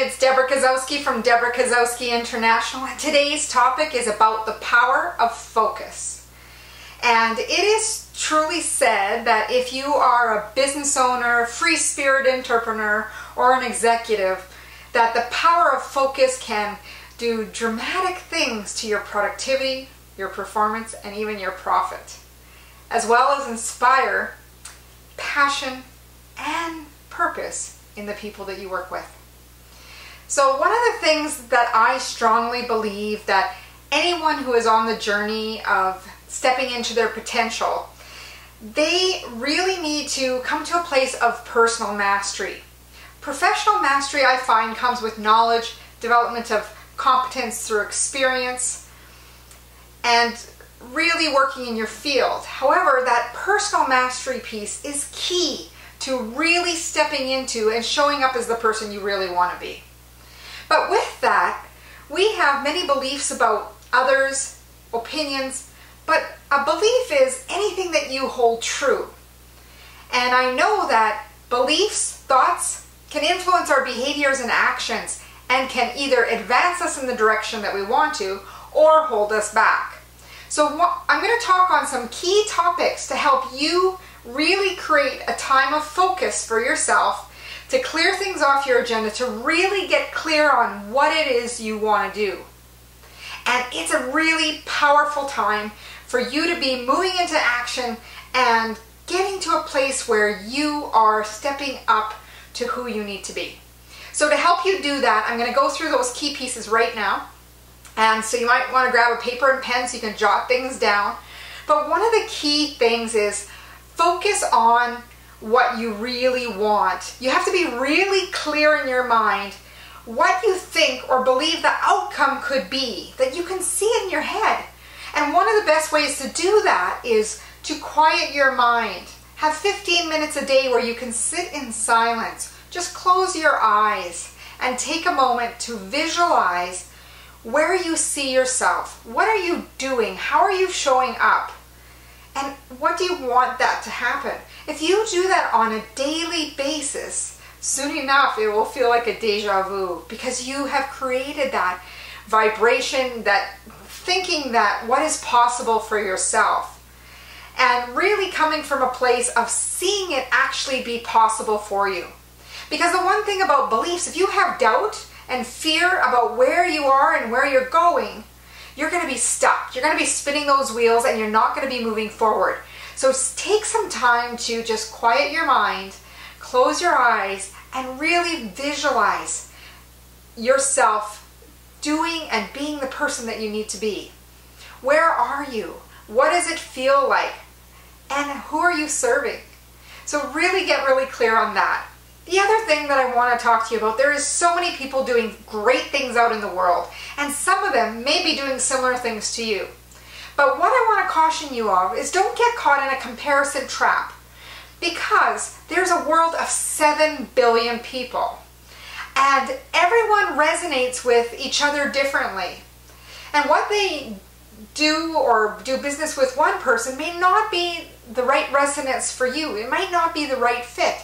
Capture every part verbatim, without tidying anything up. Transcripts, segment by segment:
it's Deborah Kozowski from Deborah Kozowski International, and today's topic is about the power of focus. And it is truly said that if you are a business owner, free spirit entrepreneur, or an executive, that the power of focus can do dramatic things to your productivity, your performance, and even your profit, as well as inspire passion and purpose in the people that you work with. So one of the things that I strongly believe that anyone who is on the journey of stepping into their potential, they really need to come to a place of personal mastery. Professional mastery, I find, comes with knowledge, development of competence through experience, and really working in your field. However, that personal mastery piece is key to really stepping into and showing up as the person you really want to be. But with that, we have many beliefs about others, opinions, but a belief is anything that you hold true. And I know that beliefs, thoughts, can influence our behaviors and actions and can either advance us in the direction that we want to or hold us back. So I'm going to talk on some key topics to help you really create a time of focus for yourself, to clear things off your agenda, to really get clear on what it is you want to do. And it's a really powerful time for you to be moving into action and getting to a place where you are stepping up to who you need to be. So to help you do that, I'm going to go through those key pieces right now. And so you might want to grab a paper and pen so you can jot things down. But one of the key things is focus on what you really want. You have to be really clear in your mind what you think or believe the outcome could be, that you can see it in your head. And one of the best ways to do that is to quiet your mind. Have fifteen minutes a day where you can sit in silence. Just close your eyes and take a moment to visualize where you see yourself. What are you doing? How are you showing up? And what do you want that to happen? If you do that on a daily basis, soon enough it will feel like a deja vu, because you have created that vibration, that thinking that what is possible for yourself, and really coming from a place of seeing it actually be possible for you. Because the one thing about beliefs, if you have doubt and fear about where you are and where you're going, you're going to be stuck. You're going to be spinning those wheels and you're not going to be moving forward. So take some time to just quiet your mind, close your eyes, and really visualize yourself doing and being the person that you need to be. Where are you? What does it feel like? And who are you serving? So really get really clear on that. The other thing that I want to talk to you about, there is so many people doing great things out in the world, and some of them may be doing similar things to you. But what I want to caution you of is don't get caught in a comparison trap, because there's a world of seven billion people, and everyone resonates with each other differently. And what they do or do business with one person may not be the right resonance for you. It might not be the right fit.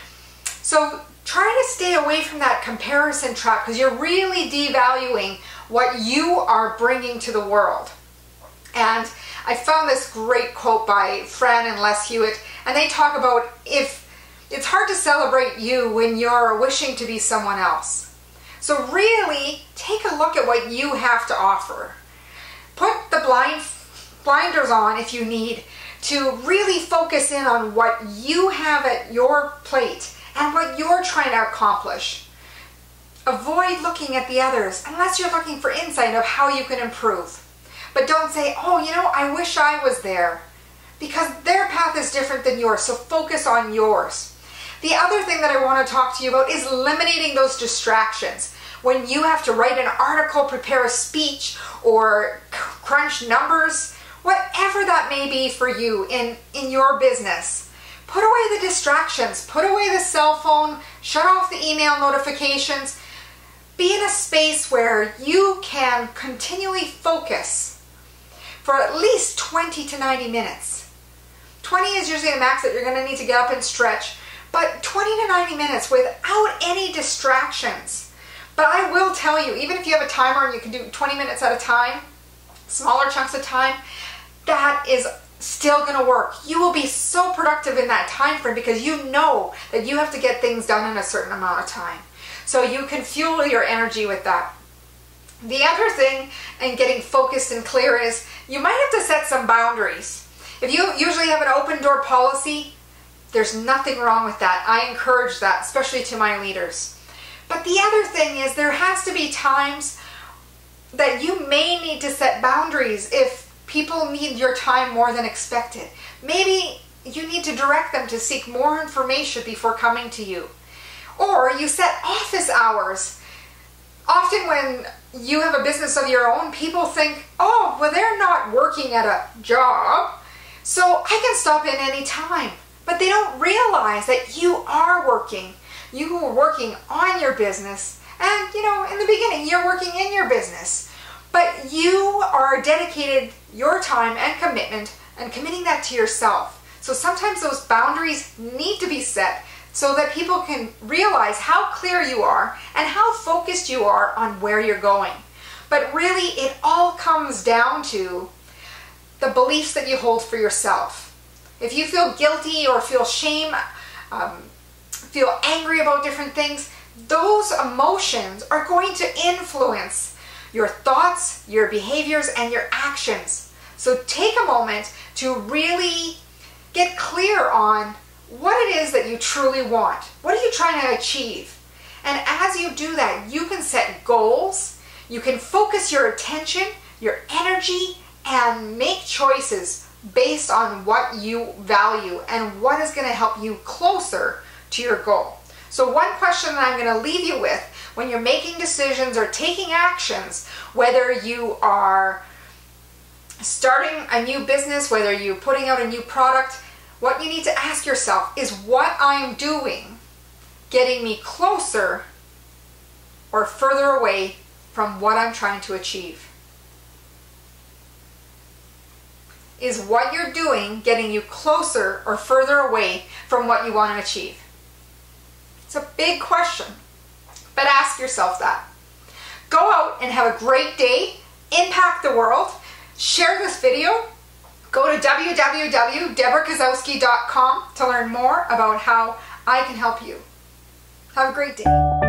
So try to stay away from that comparison trap, because you're really devaluing what you are bringing to the world. And I found this great quote by Fran and Les Hewitt, and they talk about if it's hard to celebrate you when you're wishing to be someone else. So really take a look at what you have to offer. Put the blind, blinders on if you need to really focus in on what you have at your plate and what you're trying to accomplish. Avoid looking at the others unless you're looking for insight of how you can improve. But don't say, oh, you know, I wish I was there, because their path is different than yours, so focus on yours. The other thing that I want to talk to you about is eliminating those distractions. When you have to write an article, prepare a speech, or crunch numbers, whatever that may be for you in, in your business, put away the distractions, put away the cell phone, shut off the email notifications. Be in a space where you can continually focus for at least twenty to ninety minutes. twenty is usually the max that you're going to need to get up and stretch, but twenty to ninety minutes without any distractions. But I will tell you, even if you have a timer and you can do twenty minutes at a time, smaller chunks of time, that is still going to work. You will be so productive in that time frame because you know that you have to get things done in a certain amount of time. So you can fuel your energy with that. The other thing in getting focused and clear is you might have to set some boundaries. If you usually have an open door policy, there's nothing wrong with that. I encourage that, especially to my leaders. But the other thing is there has to be times that you may need to set boundaries if people need your time more than expected. Maybe you need to direct them to seek more information before coming to you. Or you set office hours. Often when you have a business of your own, people think, oh, well, they're not working at a job, so I can stop in any time. But they don't realize that you are working. You are working on your business. And, you know, in the beginning, you're working in your business. But you are dedicated your time and commitment and committing that to yourself. So sometimes those boundaries need to be set so that people can realize how clear you are and how focused you are on where you're going. But really, it all comes down to the beliefs that you hold for yourself. If you feel guilty or feel shame, um, feel angry about different things, those emotions are going to influence your thoughts, your behaviors, and your actions. So take a moment to really get clear on what it is that you truly want. What are you trying to achieve? And as you do that, you can set goals, you can focus your attention, your energy, and make choices based on what you value and what is going to help you closer to your goal. So one question that I'm going to leave you with when you're making decisions or taking actions, whether you are starting a new business, whether you're putting out a new product, what you need to ask yourself is what I'm doing getting me closer or further away from what I'm trying to achieve? Is what you're doing getting you closer or further away from what you want to achieve? It's a big question, but ask yourself that. Go out and have a great day, impact the world, share this video, go to w w w dot deborah kozowski dot com to learn more about how I can help you. Have a great day.